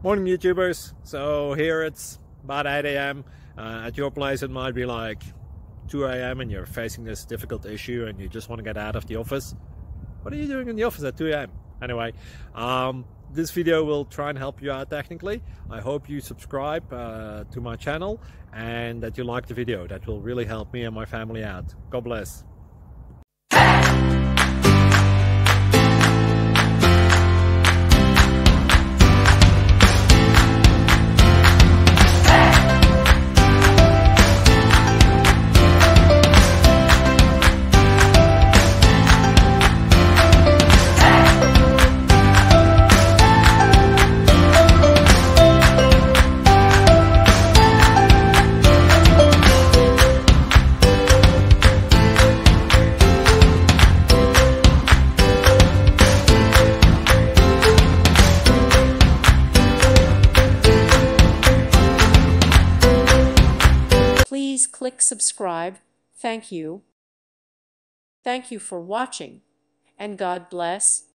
Morning YouTubers. So here it's about 8 a.m. At your place it might be like 2 a.m. and you're facing this difficult issue and you just want to get out of the office. What are you doing in the office at 2 a.m.? Anyway, this video will try and help you out technically. I hope you subscribe to my channel and that you like the video. That will really help me and my family out. God bless. Please click subscribe. Thank you. Thank you for watching, and God bless.